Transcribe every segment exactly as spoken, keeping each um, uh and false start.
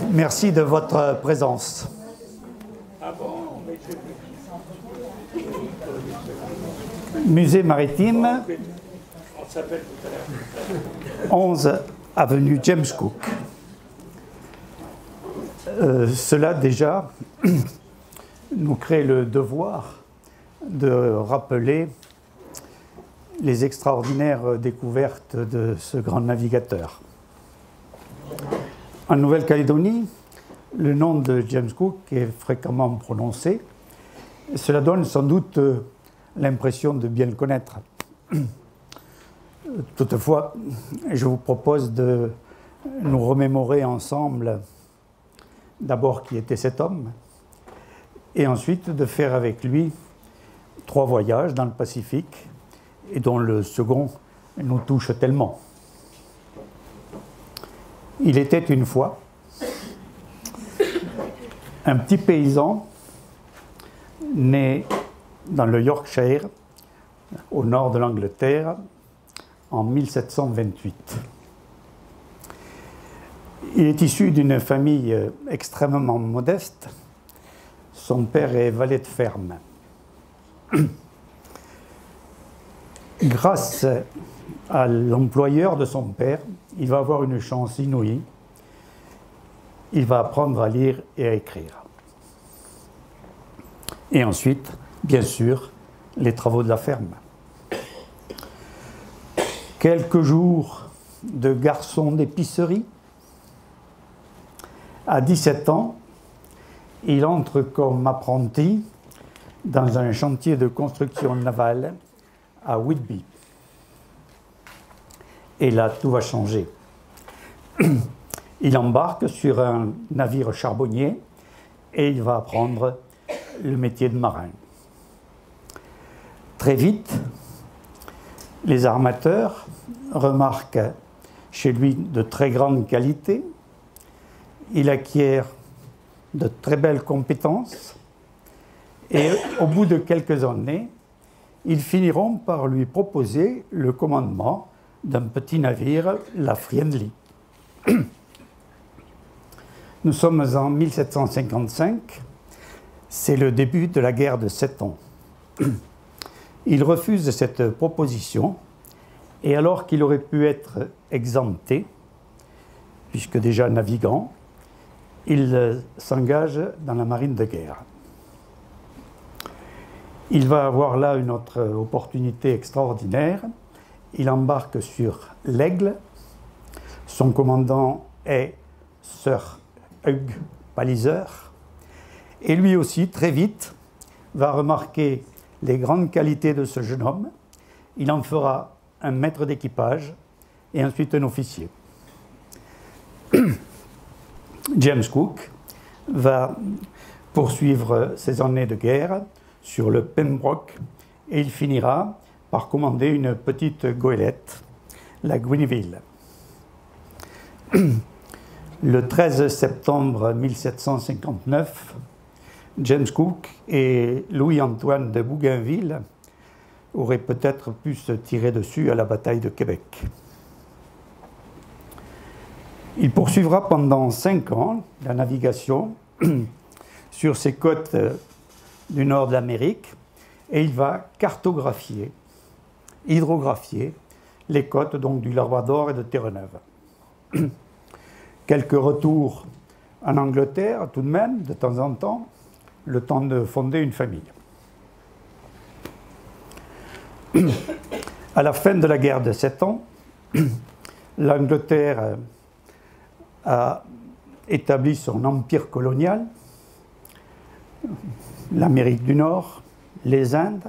Merci de votre présence. Musée maritime, onze avenue James Cook. Euh, cela déjà nous crée le devoir de rappeler les extraordinaires découvertes de ce grand navigateur. En Nouvelle-Calédonie, le nom de James Cook est fréquemment prononcé. Cela donne sans doute l'impression de bien le connaître. Toutefois, je vous propose de nous remémorer ensemble d'abord qui était cet homme, et ensuite de faire avec lui trois voyages dans le Pacifique, et dont le second nous touche tellement. Il était une fois un petit paysan né dans le Yorkshire, au nord de l'Angleterre, en mille sept cent vingt-huit. Il est issu d'une famille extrêmement modeste. Son père est valet de ferme. Grâce à l'employeur de son père, il va avoir une chance inouïe. Il va apprendre à lire et à écrire. Et ensuite, bien sûr, les travaux de la ferme. Quelques jours de garçon d'épicerie. À dix-sept ans, il entre comme apprenti dans un chantier de construction navale à Whitby. Et là, tout va changer. Il embarque sur un navire charbonnier et il va apprendre le métier de marin. Très vite, les armateurs remarquent chez lui de très grandes qualités. Il acquiert de très belles compétences et au bout de quelques années, ils finiront par lui proposer le commandement d'un petit navire, la Friendly. Nous sommes en mille sept cent cinquante-cinq, c'est le début de la guerre de Sept Ans. Il refuse cette proposition et alors qu'il aurait pu être exempté, puisque déjà navigant, il s'engage dans la marine de guerre. Il va avoir là une autre opportunité extraordinaire. Il embarque sur l'Aigle. Son commandant est Sir Hugh Palliser. Et lui aussi, très vite, va remarquer les grandes qualités de ce jeune homme. Il en fera un maître d'équipage et ensuite un officier. James Cook va poursuivre ses années de guerre sur le Pembroke et il finira par commander une petite goélette, la Gweneville. Le treize septembre mille sept cent cinquante-neuf, James Cook et Louis-Antoine de Bougainville auraient peut-être pu se tirer dessus à la bataille de Québec. Il poursuivra pendant cinq ans la navigation sur ces côtes du nord de l'Amérique et il va cartographier, hydrographier les côtes donc du Labrador et de Terre-Neuve. Quelques retours en Angleterre tout de même, de temps en temps, le temps de fonder une famille. À la fin de la guerre de Sept Ans, l'Angleterre a établi son empire colonial, l'Amérique du Nord, les Indes.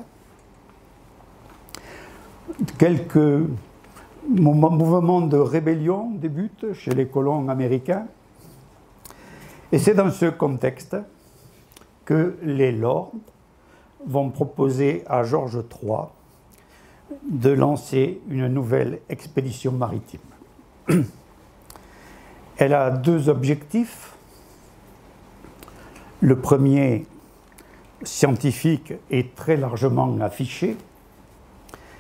Quelques mouvements de rébellion débutent chez les colons américains. Et c'est dans ce contexte que les Lords vont proposer à George trois de lancer une nouvelle expédition maritime. Elle a deux objectifs. Le premier, scientifique et très largement affiché,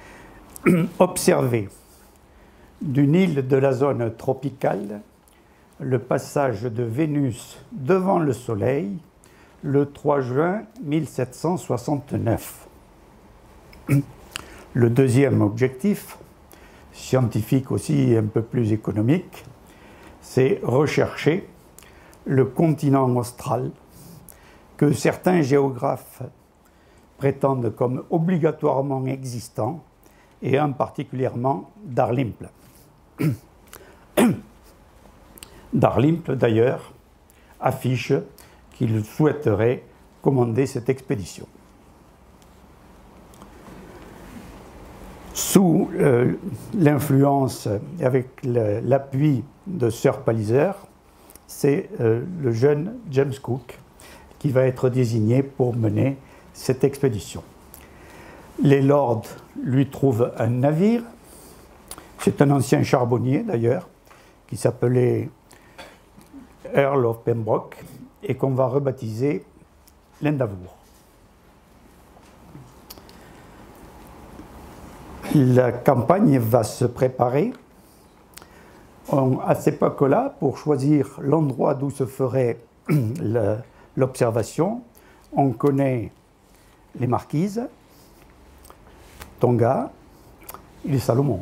observer d'une île de la zone tropicale le passage de Vénus devant le Soleil le trois juin mille sept cent soixante-neuf. Le deuxième objectif, scientifique aussi un peu plus économique, c'est rechercher le continent austral que certains géographes prétendent comme obligatoirement existant, et un particulièrement Darlimple. Darlimple, d'ailleurs, affiche qu'il souhaiterait commander cette expédition. Sous euh, l'influence et avec l'appui de Sir Palliser, c'est euh, le jeune James Cook qui va être désigné pour mener cette expédition. Les lords lui trouvent un navire, c'est un ancien charbonnier d'ailleurs, qui s'appelait Earl of Pembroke, et qu'on va rebaptiser l'Endeavour. La campagne va se préparer. On, à cette époque-là, pour choisir l'endroit d'où se ferait l'observation, on connaît les Marquises, Tonga et les Salomon.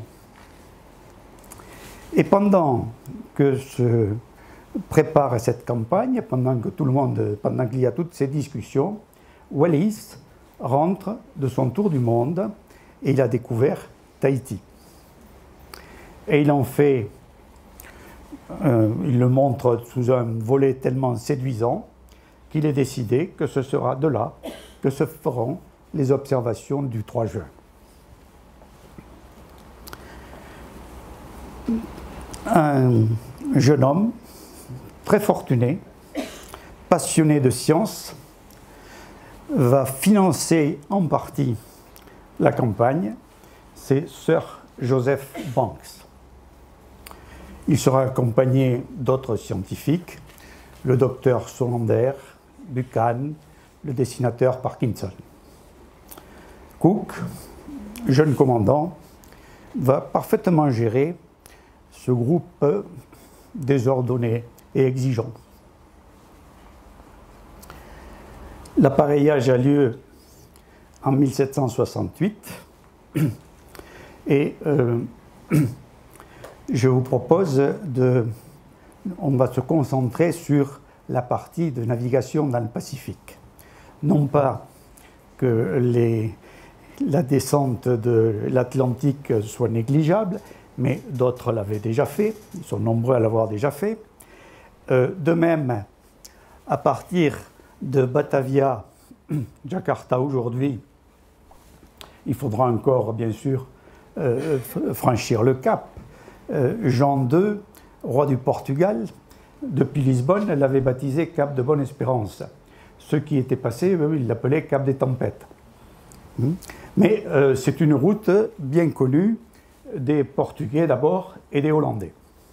Et pendant que se prépare cette campagne, pendant que tout le monde, pendant qu'il y a toutes ces discussions, Wallis rentre de son tour du monde et il a découvert Tahiti. Et il en fait, euh, il le montre sous un volet tellement séduisant qu'il est décidé que ce sera de là que se feront les observations du trois juin. Un jeune homme très fortuné, passionné de science, va financer en partie la campagne, c'est Sir Joseph Banks. Il sera accompagné d'autres scientifiques, le docteur Solander, Buchan, le dessinateur Parkinson. Cook, jeune commandant, va parfaitement gérer ce groupe désordonné et exigeant. L'appareillage a lieu en mille sept cent soixante-huit et euh, je vous propose de... On va se concentrer sur la partie de navigation dans le Pacifique. Non pas que les, la descente de l'Atlantique soit négligeable, mais d'autres l'avaient déjà fait, ils sont nombreux à l'avoir déjà fait. Euh, de même, à partir de Batavia, Jakarta aujourd'hui, il faudra encore, bien sûr, euh, franchir le cap. Euh, Jean deux, roi du Portugal, depuis Lisbonne, l'avait baptisé Cap de Bonne-Espérance. Ceux qui étaient passés, eux, ils l'appelaient Cap des Tempêtes. Mais euh, c'est une route bien connue des Portugais d'abord et des Hollandais.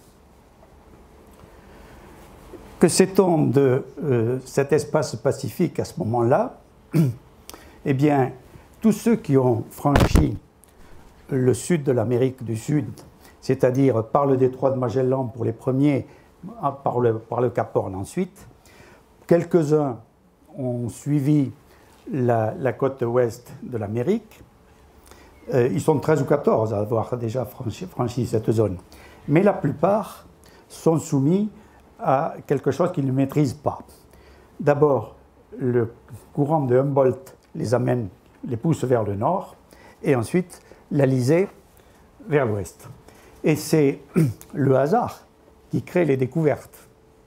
Que sait-on de euh, cet espace pacifique à ce moment-là? Eh bien, tous ceux qui ont franchi le sud de l'Amérique du Sud, c'est-à-dire par le détroit de Magellan pour les premiers, par le, par le Cap Horn ensuite, quelques-uns ont suivi la, la côte ouest de l'Amérique. Euh, ils sont treize ou quatorze à avoir déjà franchi, franchi cette zone. Mais la plupart sont soumis à quelque chose qu'ils ne maîtrisent pas. D'abord, le courant de Humboldt les amène, les pousse vers le nord, et ensuite l'Alizé vers l'ouest. Et c'est le hasard qui crée les découvertes.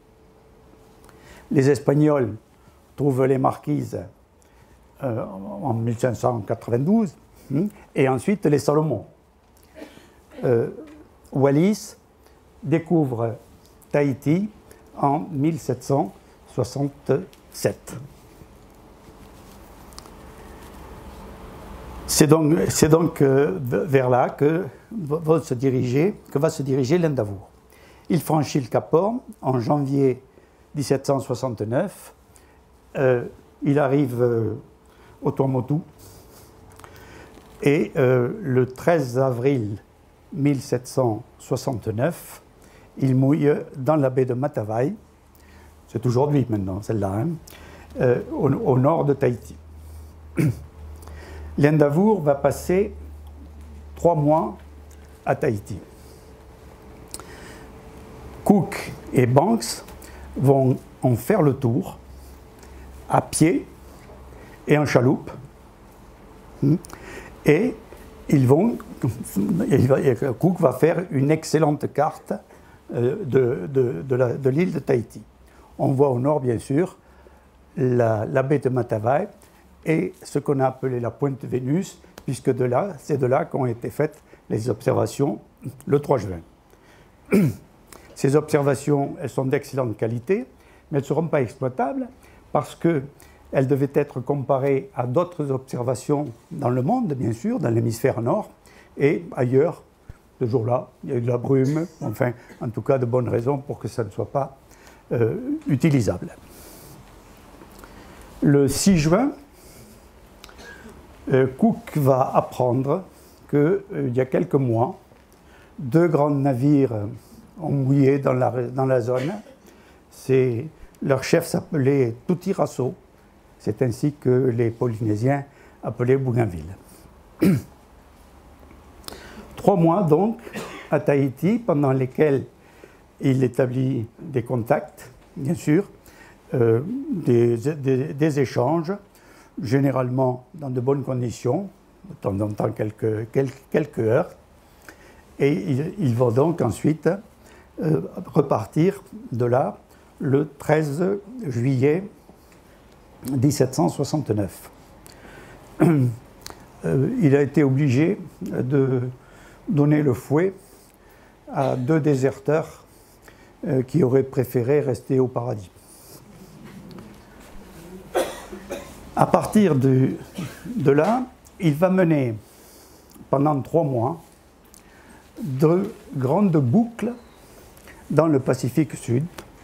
Les Espagnols trouvent les Marquises euh, en mille cinq cent quatre-vingt-douze, hein, et ensuite les Salomon. Euh, Wallis découvre Tahiti en mille sept cent soixante-sept. C'est donc, c'est donc euh, vers là que va se diriger, que va se diriger l'Endeavour. Il franchit le Cap Horn en janvier mille sept cent soixante-neuf. Euh, il arrive euh, au Tuamotu et euh, le treize avril mille sept cent soixante-neuf, il mouille dans la baie de Matavai, c'est aujourd'hui maintenant celle-là, hein, euh, au, au nord de Tahiti. L'Endeavour va passer trois mois à Tahiti. Cook et Banks vont en faire le tour à pied et en chaloupe. Et ils vont, Cook va faire une excellente carte de, de, de, la, de l'île de Tahiti. On voit au nord, bien sûr, la, la baie de Matavai et ce qu'on a appelé la pointe Vénus, puisque de là, c'est de là qu'ont été faites les observations le trois juin. Ces observations, elles sont d'excellente qualité, mais elles ne seront pas exploitables parce qu'elles devaient être comparées à d'autres observations dans le monde, bien sûr, dans l'hémisphère nord, et ailleurs, ce jour-là, il y a eu de la brume, enfin, en tout cas, de bonnes raisons pour que ça ne soit pas euh, utilisable. Le six juin, euh, Cook va apprendre qu'il euh, y a quelques mois, deux grands navires ont mouillé dans la, dans la zone. C'est, leur chef s'appelait Tutirasso. C'est ainsi que les Polynésiens appelaient Bougainville. Trois mois donc à Tahiti, pendant lesquels il établit des contacts, bien sûr, euh, des, des, des échanges, généralement dans de bonnes conditions, de temps en temps quelques, quelques, quelques heures, et il, il va donc ensuite euh, repartir de là le treize juillet mille sept cent soixante-neuf. Euh, il a été obligé de donner le fouet à deux déserteurs euh, qui auraient préféré rester au paradis. À partir de, de là, il va mener pendant trois mois de grandes boucles dans le Pacifique Sud.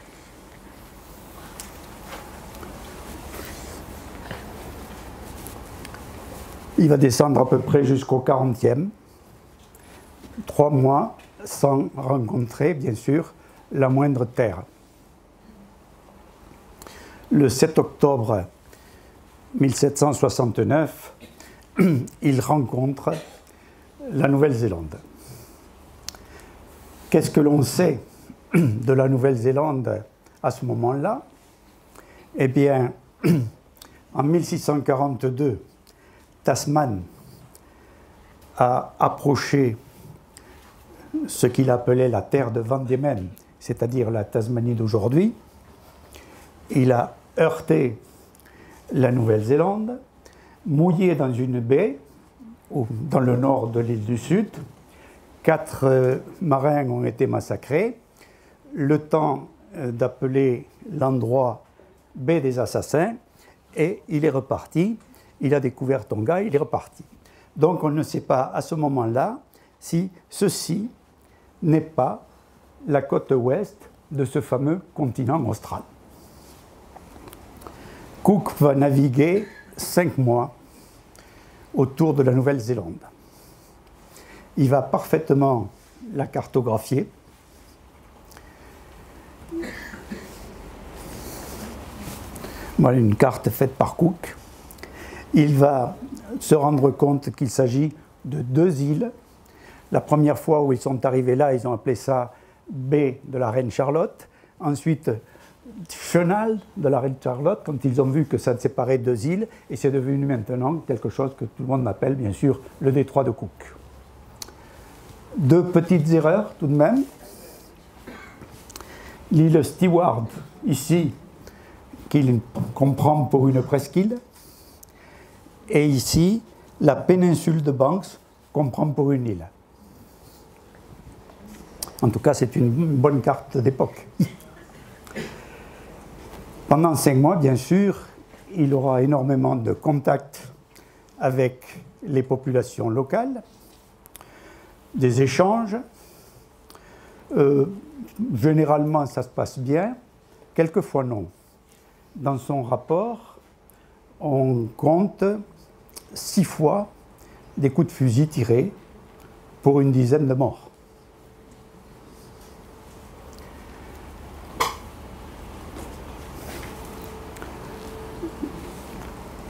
Il va descendre à peu près jusqu'au quarantième, trois mois sans rencontrer, bien sûr, la moindre terre. Le sept octobre mille sept cent soixante-neuf, il rencontre la Nouvelle-Zélande. Qu'est-ce que l'on sait de la Nouvelle-Zélande à ce moment-là? Eh bien, en mille six cent quarante-deux, Tasman a approché ce qu'il appelait la terre de Van Diemen, c'est-à-dire la Tasmanie d'aujourd'hui. Il a heurté la Nouvelle-Zélande, mouillé dans une baie, dans le nord de l'île du Sud. Quatre euh, marins ont été massacrés. Le temps euh, d'appeler l'endroit baie des Assassins, et il est reparti. Il a découvert Tonga, il est reparti. Donc on ne sait pas à ce moment-là si ceci n'est pas la côte ouest de ce fameux continent austral. Cook va naviguer cinq mois autour de la Nouvelle-Zélande. Il va parfaitement la cartographier. Voilà une carte faite par Cook. Il va se rendre compte qu'il s'agit de deux îles. La première fois où ils sont arrivés là, ils ont appelé ça baie de la Reine Charlotte. Ensuite, chenal de la Reine Charlotte, quand ils ont vu que ça séparait deux îles, et c'est devenu maintenant quelque chose que tout le monde appelle, bien sûr, le détroit de Cook. Deux petites erreurs, tout de même. L'île Stewart, ici, qu'il comprend pour une presqu'île, et ici, la péninsule de Banks, qu'on prend pour une île. En tout cas, c'est une bonne carte d'époque. Pendant cinq mois, bien sûr, il aura énormément de contacts avec les populations locales, des échanges. Euh, généralement, ça se passe bien, quelquefois non. Dans son rapport, on compte six fois des coups de fusil tirés pour une dizaine de morts.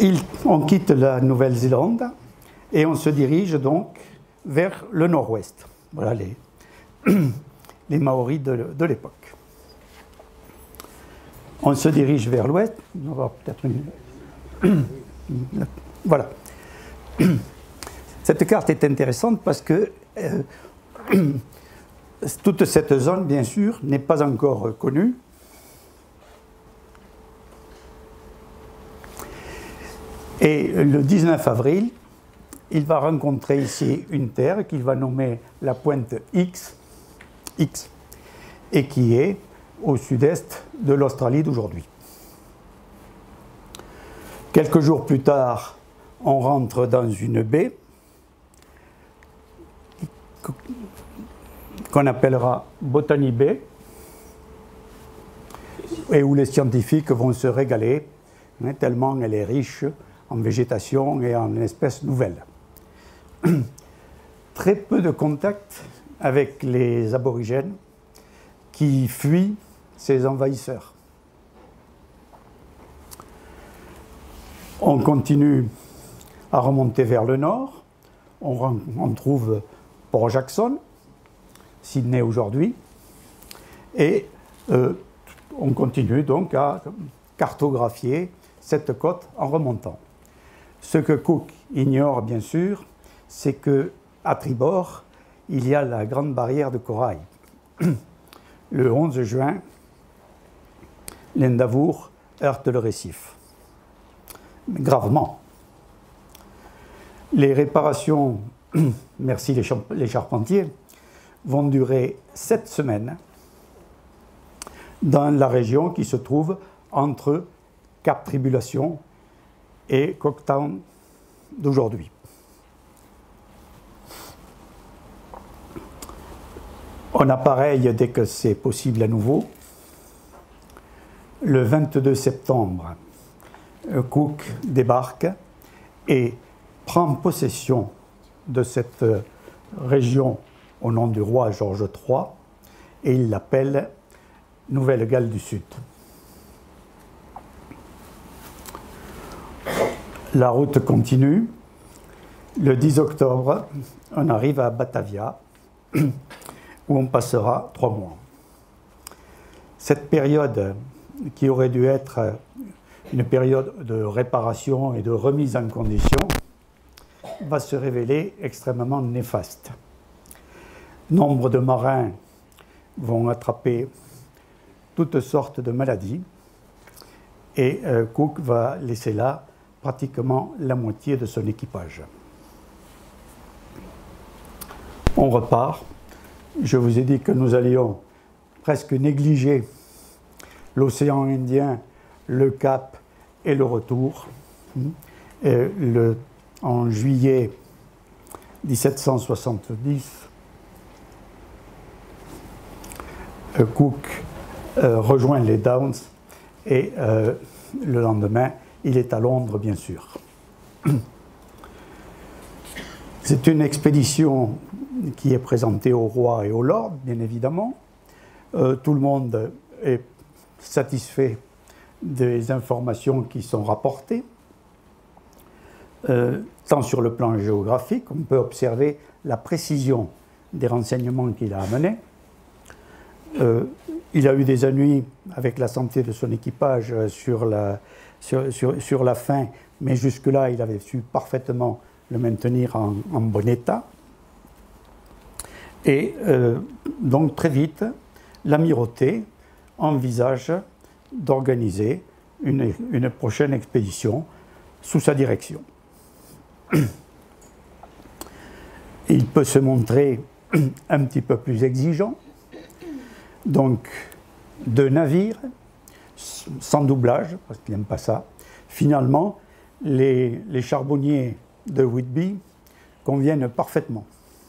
il, on quitte la Nouvelle-Zélande et on se dirige donc vers le nord-ouest. Voilà les, les Maoris de, de l'époque. On se dirige vers l'ouest. On va avoir peut-être une... Voilà. Cette carte est intéressante parce que euh, toute cette zone, bien sûr, n'est pas encore connue. Et le dix-neuf avril, il va rencontrer ici une terre qu'il va nommer la pointe X, X et qui est au sud-est de l'Australie d'aujourd'hui. Quelques jours plus tard, on rentre dans une baie qu'on appellera Botany Bay et où les scientifiques vont se régaler, hein, tellement elle est riche en végétation et en espèces nouvelles. Très peu de contact avec les aborigènes qui fuient ces envahisseurs. On continue à remonter vers le nord. On, on trouve Port Jackson, Sydney aujourd'hui, et euh, on continue donc à cartographier cette côte en remontant. Ce que Cook ignore bien sûr, c'est qu'à tribord, il y a la grande barrière de corail. Le onze juin, l'Endeavour heurte le récif. Mais gravement. Les réparations, merci les, les charpentiers, vont durer sept semaines dans la région qui se trouve entre Cap Tribulation et Cooktown d'aujourd'hui. On appareille dès que c'est possible à nouveau. Le vingt-deux septembre, Cook débarque et prend possession de cette région au nom du roi George trois et il l'appelle Nouvelle-Galles du Sud. La route continue. Le dix octobre, on arrive à Batavia, où on passera trois mois. Cette période, qui aurait dû être une période de réparation et de remise en condition, va se révéler extrêmement néfaste. Nombre de marins vont attraper toutes sortes de maladies et euh, Cook va laisser là pratiquement la moitié de son équipage. On repart. Je vous ai dit que nous allions presque négliger l'océan Indien, le Cap et le retour. Et le, en juillet mille sept cent soixante-dix, Cook euh, rejoint les Downs et euh, le lendemain, il est à Londres, bien sûr. C'est une expédition qui est présentée au roi et au lord, bien évidemment. Euh, tout le monde est satisfait des informations qui sont rapportées. Euh, tant sur le plan géographique, on peut observer la précision des renseignements qu'il a amenés. Euh, il a eu des ennuis avec la santé de son équipage sur la, sur, sur, sur la fin, mais jusque-là, il avait su parfaitement le maintenir en, en bon état. Et euh, donc, très vite, l'amirauté envisage d'organiser une, une prochaine expédition sous sa direction. Il peut se montrer un petit peu plus exigeant. Donc, deux navires, sans doublage, parce qu'il n'aime pas ça. Finalement, les, les charbonniers de Whitby conviennent parfaitement.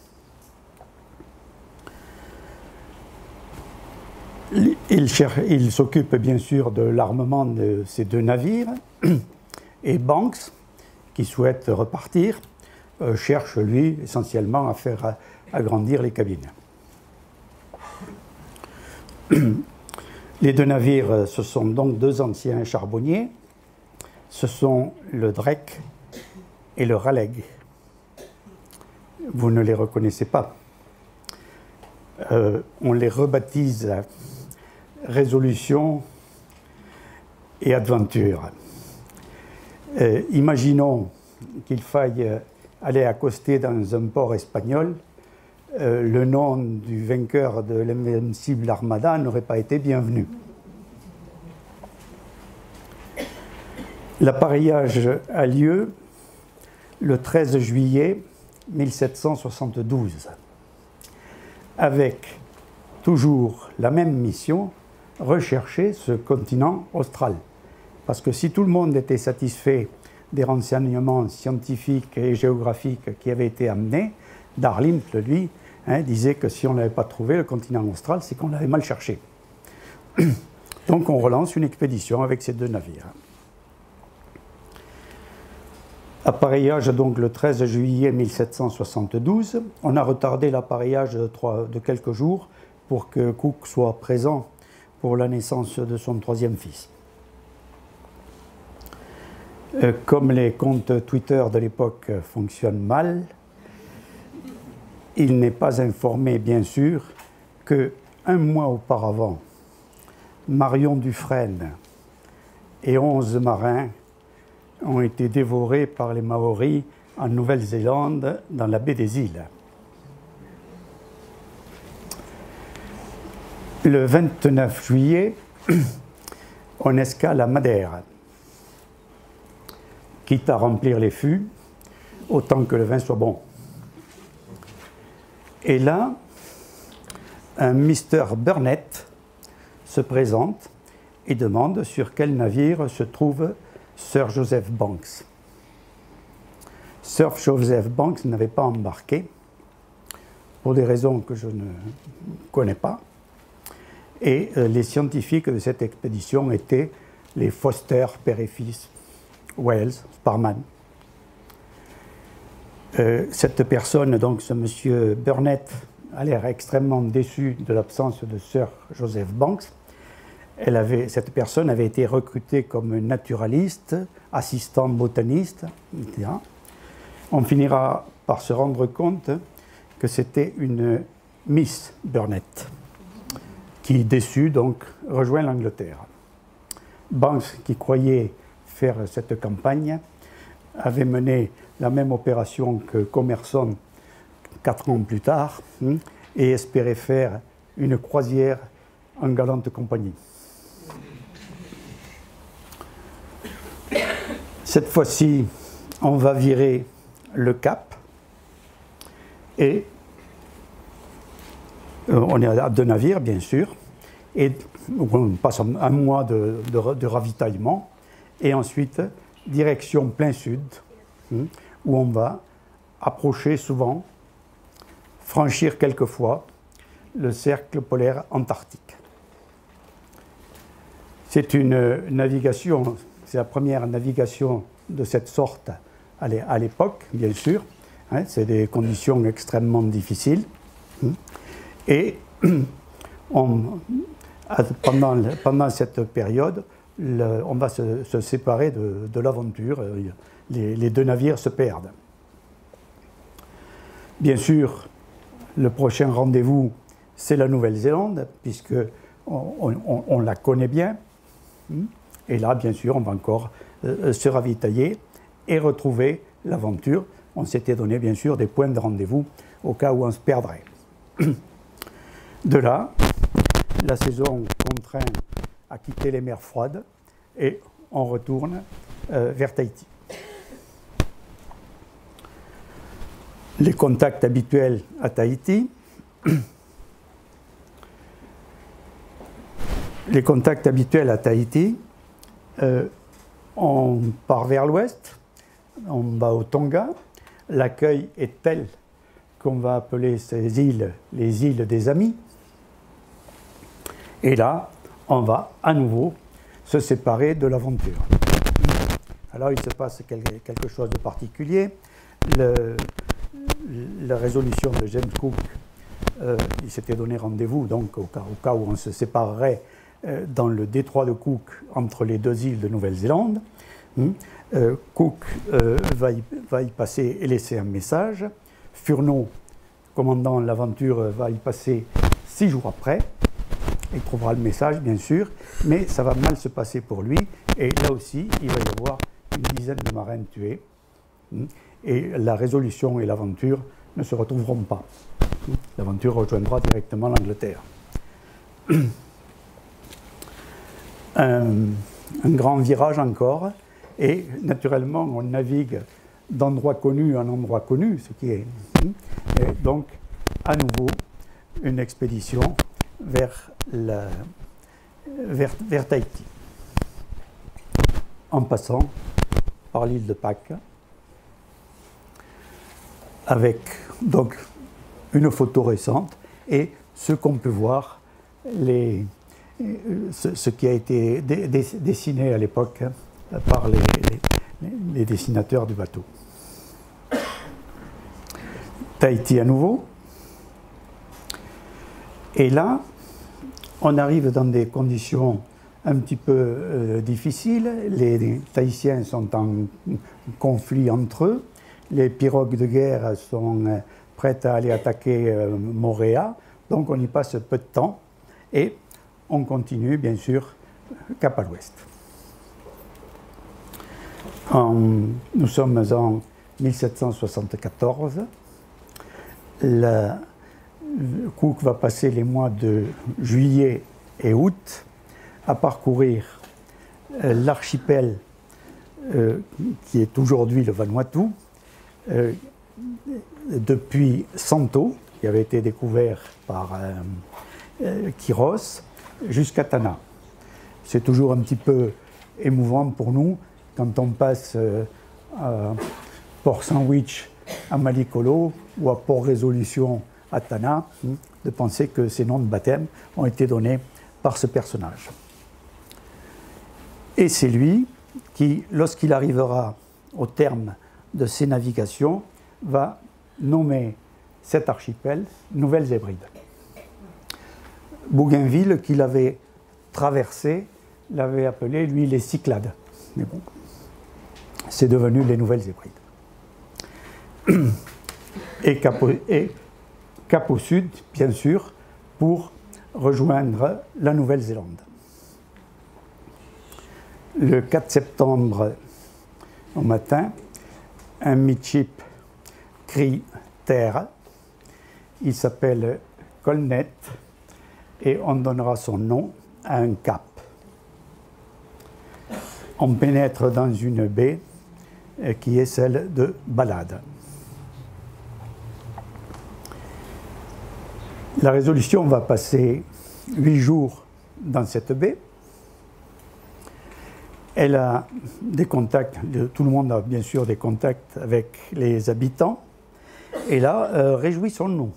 Il, il s'occupe bien sûr de l'armement de ces deux navires, et Banks, qui souhaite repartir, euh, cherche, lui, essentiellement à faire agrandir les cabines. Les deux navires, ce sont donc deux anciens charbonniers, ce sont le Drake et le Raleigh. Vous ne les reconnaissez pas. Euh, on les rebaptise Résolution et Adventure. Euh, imaginons qu'il faille aller accoster dans un port espagnol. Euh, le nom du vainqueur de l'invincible Armada n'aurait pas été bienvenu. L'appareillage a lieu le treize juillet mille sept cent soixante-douze, avec toujours la même mission, rechercher ce continent austral. Parce que si tout le monde était satisfait des renseignements scientifiques et géographiques qui avaient été amenés, Darling, lui, hein, disait que si on n'avait pas trouvé le continent austral, c'est qu'on l'avait mal cherché. Donc on relance une expédition avec ces deux navires. Appareillage donc le treize juillet mille sept cent soixante-douze. On a retardé l'appareillage de, de quelques jours pour que Cook soit présent pour la naissance de son troisième fils. Euh, comme les comptes Twitter de l'époque fonctionnent mal, il n'est pas informé, bien sûr, que un mois auparavant, Marion Dufresne et onze marins ont été dévorés par les Maoris en Nouvelle-Zélande, dans la baie des Îles. Le vingt-neuf juillet, on escale à Madère, quitte à remplir les fûts, autant que le vin soit bon. Et là, un mister Burnett se présente et demande sur quel navire se trouve Sir Joseph Banks. Sir Joseph Banks n'avait pas embarqué, pour des raisons que je ne connais pas, et euh, les scientifiques de cette expédition étaient les Foster, père et fils, Wells, Sparman. Euh, cette personne, donc ce monsieur Burnett, a l'air extrêmement déçu de l'absence de Sir Joseph Banks. Elle avait, cette personne avait été recrutée comme naturaliste, assistant botaniste, et cetera. On finira par se rendre compte que c'était une Miss Burnett, qui, déçue, donc, rejoint l'Angleterre. Banks, qui croyait faire cette campagne, avait mené la même opération que Commerson quatre ans plus tard, hein, et espérait faire une croisière en galante compagnie. Cette fois-ci, on va virer le cap et euh, on est à deux navires, bien sûr, et on passe un mois de, de, de ravitaillement et ensuite direction plein sud, hein, où on va approcher souvent, franchir quelquefois le cercle polaire antarctique. C'est une navigation. C'est la première navigation de cette sorte à l'époque, bien sûr. Hein, c'est des conditions extrêmement difficiles. Et on, pendant, pendant cette période, le, on va se, se séparer de, de l'aventure. Les, les deux navires se perdent. Bien sûr, le prochain rendez-vous, c'est la Nouvelle-Zélande, puisque on, on, on la connaît bien. Et là, bien sûr, on va encore euh, se ravitailler et retrouver l'aventure. On s'était donné, bien sûr, des points de rendez-vous au cas où on se perdrait. De là, la saison contraint à quitter les mers froides et on retourne euh, vers Tahiti. Les contacts habituels à Tahiti. Les contacts habituels à Tahiti, euh, on part vers l'ouest, on va au Tonga. L'accueil est tel qu'on va appeler ces îles les îles des amis. Et là, on va à nouveau se séparer de l'aventure. Alors il se passe quelque chose de particulier. Le, la résolution de James Cook, euh, il s'était donné rendez-vous donc au cas, au cas où on se séparerait euh, dans le détroit de Cook entre les deux îles de Nouvelle-Zélande. Hum. Euh, Cook euh, va, y, va y passer et laisser un message. Furneaux, commandant l'aventure, va y passer six jours après. Il trouvera le message, bien sûr, mais ça va mal se passer pour lui. Et là aussi, il va y avoir une dizaine de marins tués. Et la Résolution et l'aventure ne se retrouveront pas. L'aventure rejoindra directement l'Angleterre. Un, un grand virage encore. Et naturellement, on navigue d'endroit connu en endroit connu, ce qui est... Et donc, à nouveau, une expédition vers, la, vers, vers Tahiti, en passant par l'île de Pâques, avec donc une photo récente et ce qu'on peut voir, les, ce, ce qui a été dé, dé, dessiné à l'époque par les, les, les dessinateurs du bateau. Tahiti à nouveau. Et là, on arrive dans des conditions un petit peu euh, difficiles. Les, les Tahitiens sont en conflit entre eux. Les pirogues de guerre sont euh, prêtes à aller attaquer euh, Moorea. Donc on y passe peu de temps. Et on continue, bien sûr, cap à l'ouest. Nous sommes en mille sept cent soixante-quatorze. La, Cook va passer les mois de juillet et août à parcourir euh, l'archipel euh, qui est aujourd'hui le Vanuatu, euh, depuis Santo, qui avait été découvert par euh, euh, Quiros, jusqu'à Tanna. C'est toujours un petit peu émouvant pour nous quand on passe euh, à Port Sandwich à Malikolo ou à Port Résolution à Tanna, de penser que ces noms de baptême ont été donnés par ce personnage. Et c'est lui qui, lorsqu'il arrivera au terme de ses navigations, va nommer cet archipel Nouvelles-Hébrides. Bougainville, qu'il avait traversé, l'avait appelé, lui, les Cyclades. Mais bon, c'est devenu les Nouvelles-Hébrides. Et cap, au, et cap au sud, bien sûr, pour rejoindre la Nouvelle-Zélande. Le quatre septembre au matin, un midship crie terre. Il s'appelle Colnet et on donnera son nom à un cap. On pénètre dans une baie qui est celle de Balade. La Résolution va passer huit jours dans cette baie. Elle a des contacts, tout le monde a bien sûr des contacts avec les habitants. Et là, euh, réjouissons-nous.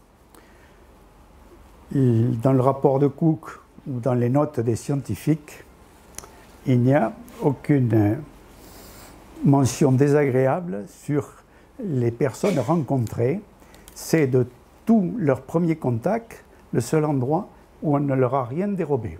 Dans le rapport de Cook ou dans les notes des scientifiques, il n'y a aucune mention désagréable sur les personnes rencontrées. C'est de tous leurs premiers contacts le seul endroit où on ne leur a rien dérobé.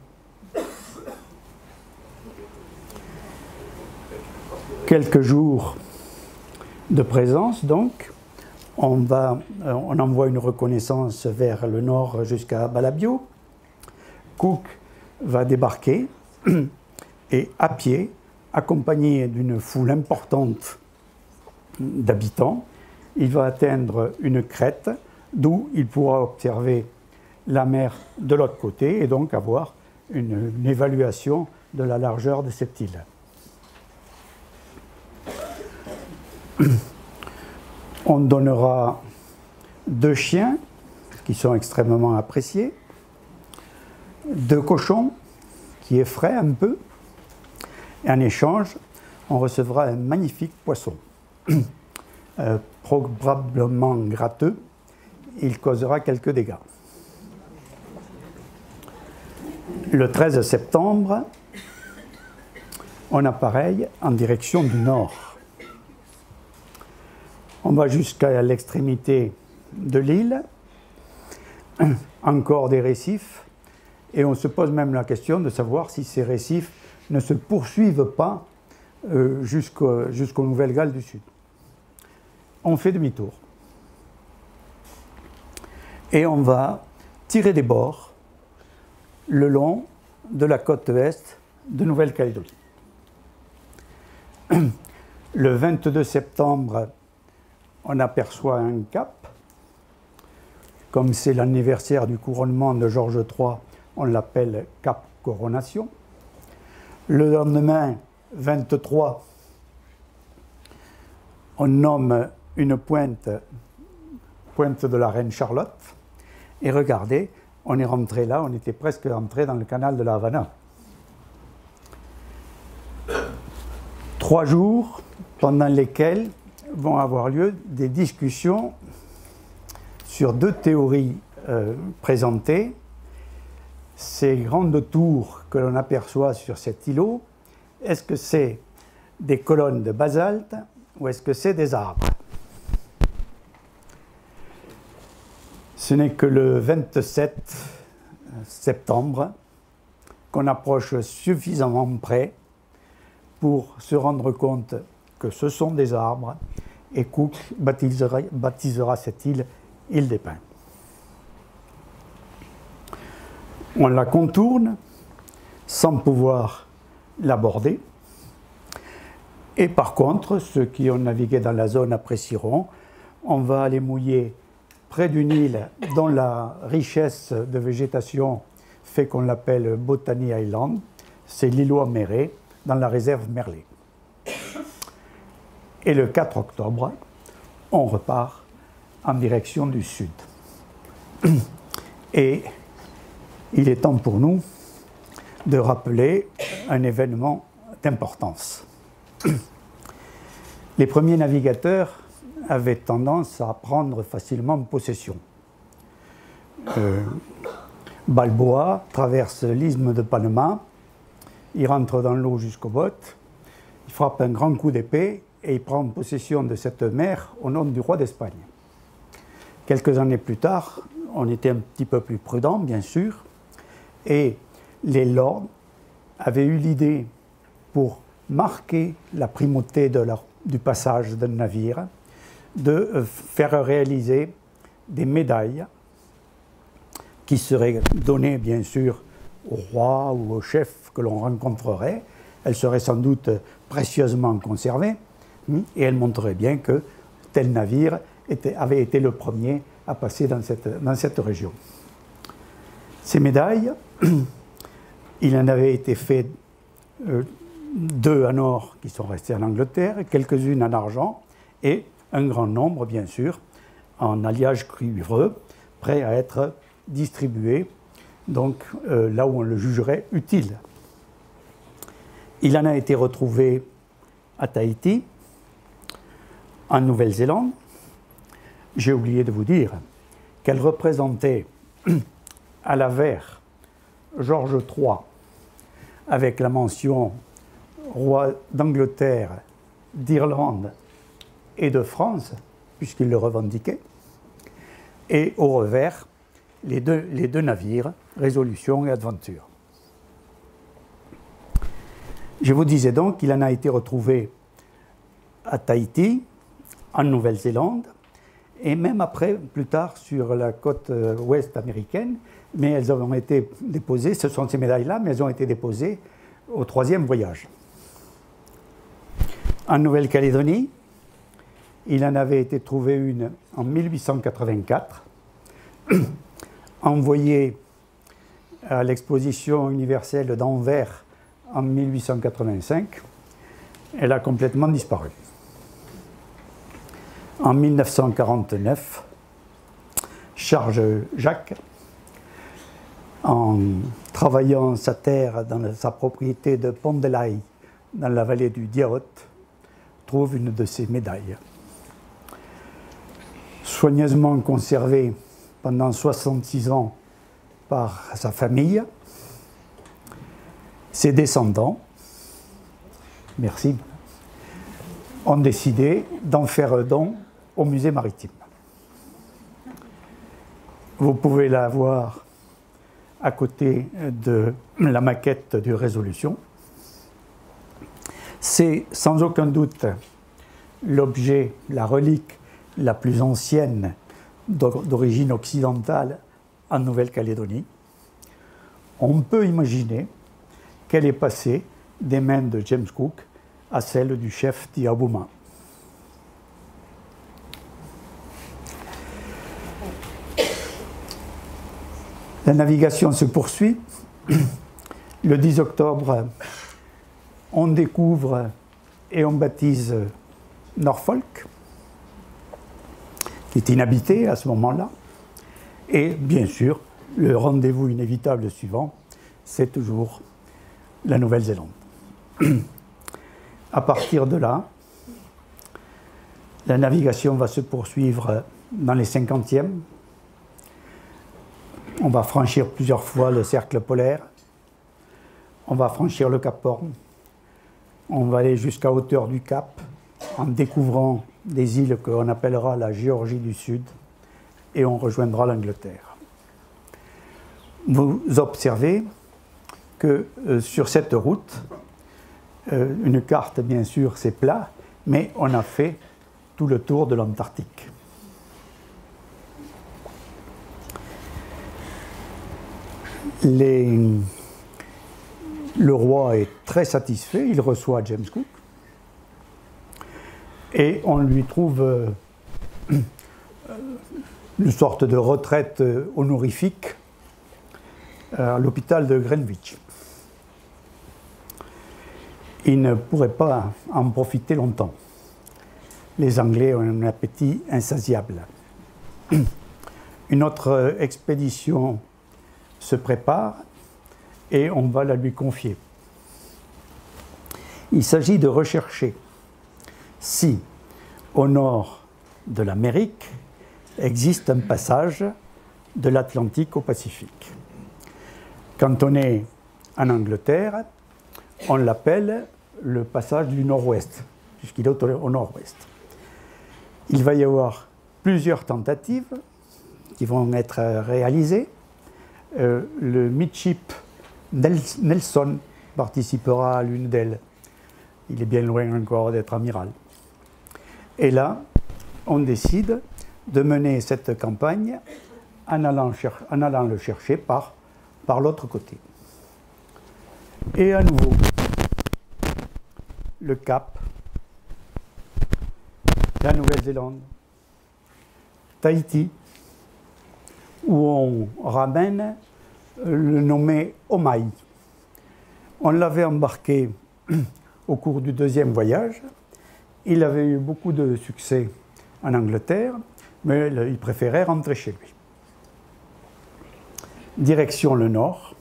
Quelques jours de présence, donc, on, va, on envoie une reconnaissance vers le nord jusqu'à Balabio. Cook va débarquer et à pied, accompagné d'une foule importante d'habitants, il va atteindre une crête d'où il pourra observer la mer de l'autre côté et donc avoir une, une évaluation de la largeur de cette île. On donnera deux chiens qui sont extrêmement appréciés, deux cochons qui effraient un peu, et en échange, on recevra un magnifique poisson, euh, probablement gratteux. Il causera quelques dégâts. Le treize septembre, on appareille en direction du nord. On va jusqu'à l'extrémité de l'île, encore des récifs, et on se pose même la question de savoir si ces récifs ne se poursuivent pas euh, jusqu'au, jusqu'aux Nouvelle-Galles du Sud. On fait demi-tour. Et on va tirer des bords le long de la côte est de Nouvelle-Calédonie. Le vingt-deux septembre, on aperçoit un cap. Comme c'est l'anniversaire du couronnement de Georges trois, on l'appelle Cap Coronation. Le lendemain, vingt-trois, on nomme une pointe, pointe de la Reine Charlotte. Et regardez, on est rentré là, on était presque rentré dans le canal de la Havana. Trois jours pendant lesquels vont avoir lieu des discussions sur deux théories euh, présentées. Ces grandes tours que l'on aperçoit sur cet îlot, est-ce que c'est des colonnes de basalte ou est-ce que c'est des arbres? Ce n'est que le vingt-sept septembre qu'on approche suffisamment près pour se rendre compte que ce sont des arbres et Cook baptisera, baptisera cette île île des Pins. On la contourne sans pouvoir l'aborder. Et par contre, ceux qui ont navigué dans la zone apprécieront, on va aller mouiller près d'une île dont la richesse de végétation fait qu'on l'appelle Botany Island. C'est l'îlot Améré dans la réserve Merlet. Et le quatre octobre, on repart en direction du sud. Et il est temps pour nous de rappeler un événement d'importance. Les premiers navigateurs avaient tendance à prendre facilement possession. Euh, Balboa traverse l'isthme de Panama, il rentre dans l'eau jusqu'aux bottes, il frappe un grand coup d'épée et il prend possession de cette mer au nom du roi d'Espagne. Quelques années plus tard, on était un petit peu plus prudent, bien sûr, et les lords avaient eu l'idée, pour marquer la primauté de leur, du passage d'un navire, de faire réaliser des médailles qui seraient données, bien sûr, au roi ou au chef que l'on rencontrerait. Elles seraient sans doute précieusement conservées et elles montreraient bien que tel navire était, avait été le premier à passer dans cette, dans cette région. Ces médailles, il en avait été fait euh, deux en or qui sont restées en Angleterre, quelques-unes en argent et un grand nombre, bien sûr, en alliage cuivreux, prêts à être distribués, donc euh, là où on le jugerait utile. Il en a été retrouvé à Tahiti, en Nouvelle-Zélande. J'ai oublié de vous dire qu'elle représentait à l'avers Georges trois, avec la mention roi d'Angleterre, d'Irlande et de France, puisqu'il le revendiquait, et au revers, les deux, les deux navires, Résolution et Adventure. Je vous disais donc qu'il en a été retrouvé à Tahiti, en Nouvelle-Zélande, et même après, plus tard, sur la côte ouest américaine, mais elles ont été déposées, ce sont ces médailles-là, mais elles ont été déposées au troisième voyage. En Nouvelle-Calédonie, il en avait été trouvé une en mille huit cent quatre-vingt-quatre, envoyée à l'exposition universelle d'Anvers en mille huit cent quatre-vingt-cinq. Elle a complètement disparu. En mille neuf cent quarante-neuf, Charles Jacques, en travaillant sa terre dans sa propriété de Pont-de-l'Aï, dans la vallée du Diaot, trouve une de ces médailles. Soigneusement conservée pendant soixante-six ans par sa famille, ses descendants, merci, ont décidé d'en faire un don au musée maritime. Vous pouvez la voir à côté de la maquette du Résolution. C'est sans aucun doute l'objet, la relique la plus ancienne d'origine occidentale en Nouvelle-Calédonie. On peut imaginer qu'elle est passée des mains de James Cook à celle du chef Tiabouma. La navigation se poursuit. Le dix octobre, on découvre et on baptise Norfolk, qui est inhabité à ce moment-là. Et bien sûr, le rendez-vous inévitable suivant, c'est toujours la Nouvelle-Zélande. À partir de là, la navigation va se poursuivre dans les cinquantièmes. On va franchir plusieurs fois le cercle polaire. On va franchir le Cap Horn. On va aller jusqu'à hauteur du Cap en découvrant des îles qu'on appellera la Géorgie du Sud et on rejoindra l'Angleterre. Vous observez que euh, sur cette route, euh, une carte bien sûr c'est plat, mais on a fait tout le tour de l'Antarctique. Les... Le roi est très satisfait, il reçoit James Cook et on lui trouve euh, une sorte de retraite euh, honorifique à l'hôpital de Greenwich. Il ne pourrait pas en profiter longtemps. Les Anglais ont un appétit insatiable. Une autre expédition se prépare et on va la lui confier. Il s'agit de rechercher si, au nord de l'Amérique, existe un passage de l'Atlantique au Pacifique. Quand on est en Angleterre, on l'appelle le passage du Nord-Ouest, puisqu'il est au Nord-Ouest. Il va y avoir plusieurs tentatives qui vont être réalisées. Euh, le midship Nelson participera à l'une d'elles. Il est bien loin encore d'être amiral. Et là, on décide de mener cette campagne en allant, en allant le chercher par, par l'autre côté. Et à nouveau, le Cap, la Nouvelle-Zélande, Tahiti, où on ramène le nommé Omai. On l'avait embarqué au cours du deuxième voyage. Il avait eu beaucoup de succès en Angleterre, mais il préférait rentrer chez lui. Direction le nord.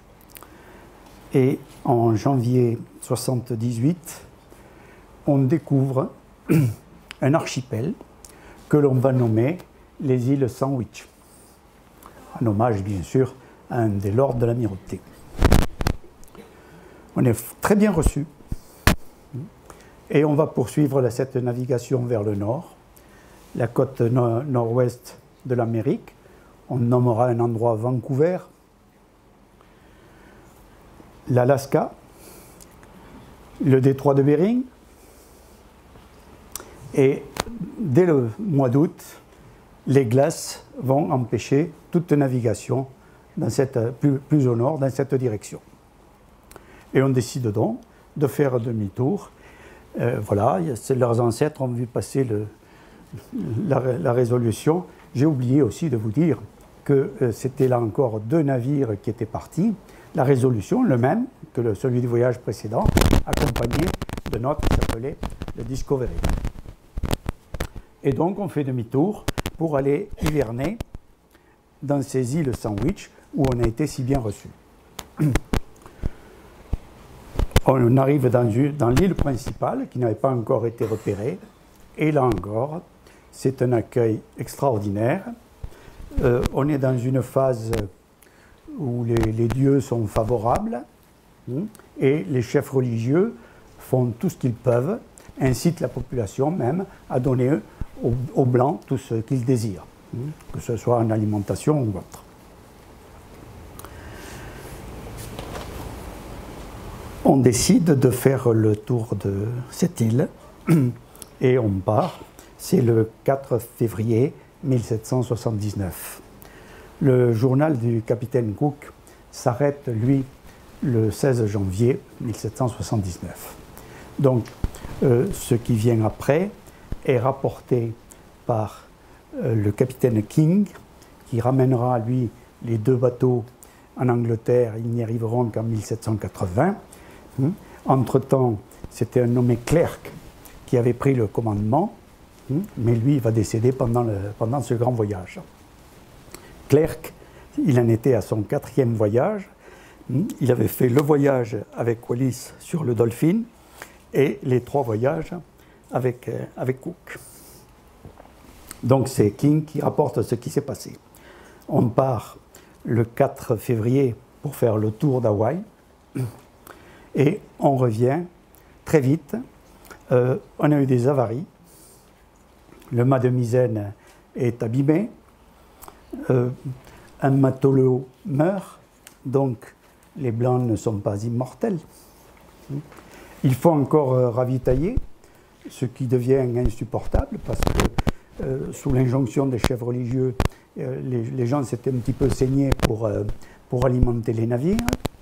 Et en janvier soixante-dix-huit, on découvre un archipel que l'on va nommer les îles Sandwich, en hommage bien sûr à un des lords de l'amirauté. On est très bien reçu et on va poursuivre cette navigation vers le nord, la côte nord-ouest de l'Amérique. On nommera un endroit Vancouver, l'Alaska, le détroit de Bering, et dès le mois d'août, les glaces vont empêcher toute navigation dans cette, plus, plus au nord dans cette direction. Et on décide donc de faire demi-tour. Euh, voilà, leurs ancêtres ont vu passer le, la, la résolution. J'ai oublié aussi de vous dire que euh, c'était là encore deux navires qui étaient partis. La résolution, le même que le, celui du voyage précédent, accompagné de notes qui s'appelait le Discovery. Et donc on fait demi-tour pour aller hiverner dans ces îles Sandwich où on a été si bien reçu. On arrive dans, dans l'île principale qui n'avait pas encore été repérée et là encore c'est un accueil extraordinaire. Euh, on est dans une phase où les, les dieux sont favorables hein, et les chefs religieux font tout ce qu'ils peuvent, incitent la population même à donner aux, aux Blancs tout ce qu'ils désirent, hein, que ce soit en alimentation ou autre. On décide de faire le tour de cette île et on part. C'est le quatre février mille sept cent soixante-dix-neuf. Le journal du capitaine Cook s'arrête, lui, le seize janvier mille sept cent soixante-dix-neuf. Donc, euh, ce qui vient après est rapporté par euh, le capitaine King, qui ramènera, lui, les deux bateaux en Angleterre. Ils n'y arriveront qu'en mille sept cent quatre-vingts. Hum. Entre-temps, c'était un nommé Clerc qui avait pris le commandement, hum, mais lui, il va décéder pendant, le, pendant ce grand voyage. Clerc, il en était à son quatrième voyage. Hum. Il avait fait le voyage avec Wallis sur le Dolphin et les trois voyages avec, euh, avec Cook. Donc c'est King qui rapporte ce qui s'est passé. On part le quatre février pour faire le tour d'Hawaï et on revient très vite. Euh, on a eu des avaries. Le mât de misaine est abîmé. Euh, un matelot meurt, donc les Blancs ne sont pas immortels. Il faut encore euh, ravitailler, ce qui devient insupportable parce que euh, sous l'injonction des chefs religieux, euh, les, les gens s'étaient un petit peu saignés pour, euh, pour alimenter les navires.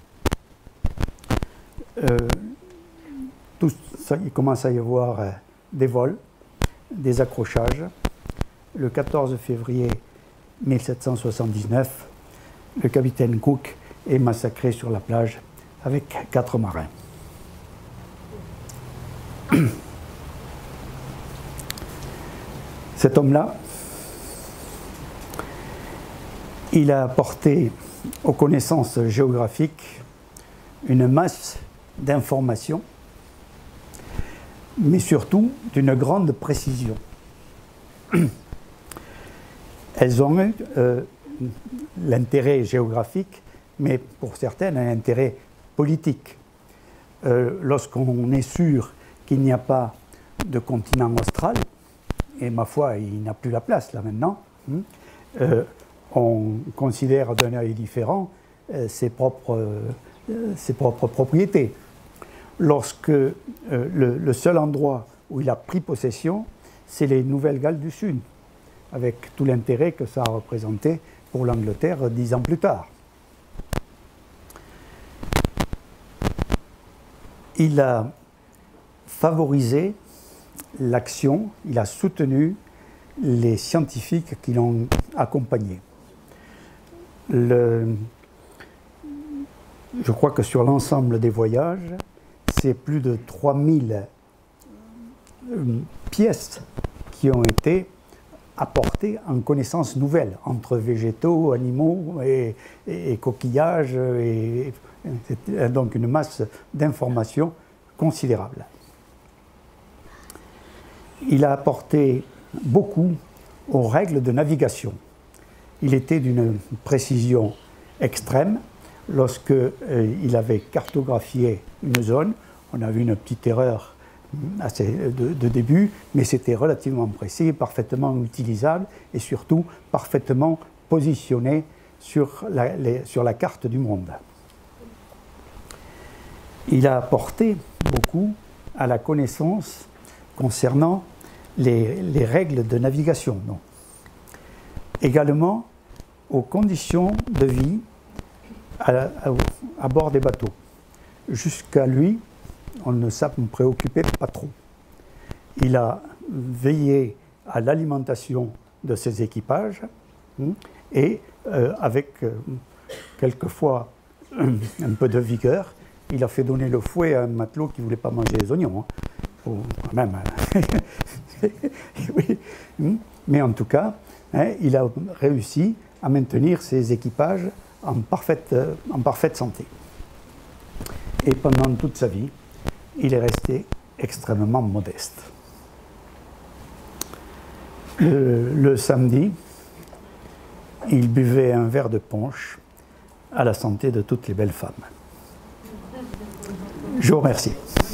Euh, tout ça, il commence à y avoir euh, des vols, des accrochages. Le quatorze février mille sept cent soixante-dix-neuf, le capitaine Cook est massacré sur la plage avec quatre marins. Cet homme-là, il a apporté aux connaissances géographiques une masse d'informations, mais surtout d'une grande précision. Elles ont eu euh, l'intérêt géographique, mais pour certaines un intérêt politique. Euh, Lorsqu'on est sûr qu'il n'y a pas de continent austral, et ma foi, il n'a plus la place là maintenant, hein, euh, on considère d'un œil différent euh, ses, propres, euh, ses propres propriétés. Lorsque euh, le, le seul endroit où il a pris possession, c'est les Nouvelles-Galles du Sud, avec tout l'intérêt que ça a représenté pour l'Angleterre dix ans plus tard. Il a favorisé l'action, il a soutenu les scientifiques qui l'ont accompagné. Le, je crois que sur l'ensemble des voyages, c'est plus de trois mille pièces qui ont été apportées en connaissances nouvelles, entre végétaux, animaux et, et, et coquillages, et, et donc une masse d'informations considérable. Il a apporté beaucoup aux règles de navigation. Il était d'une précision extrême. Lorsque euh, il avait cartographié une zone, on a vu une petite erreur assez de, de début, mais c'était relativement précis, parfaitement utilisable et surtout parfaitement positionné sur la, les, sur la carte du monde. Il a apporté beaucoup à la connaissance concernant les, les règles de navigation. Non. Également aux conditions de vie à, à, à bord des bateaux. Jusqu'à lui, on ne s'en préoccupait pas trop. Il a veillé à l'alimentation de ses équipages hein, et euh, avec euh, quelquefois un, un peu de vigueur, il a fait donner le fouet à un matelot qui ne voulait pas manger les oignons. Hein. Oh, quand même. Oui. Mais en tout cas, hein, il a réussi à maintenir ses équipages en parfaite, en parfaite santé. Et pendant toute sa vie, il est resté extrêmement modeste. Le, le samedi, il buvait un verre de punch à la santé de toutes les belles femmes. Je vous remercie.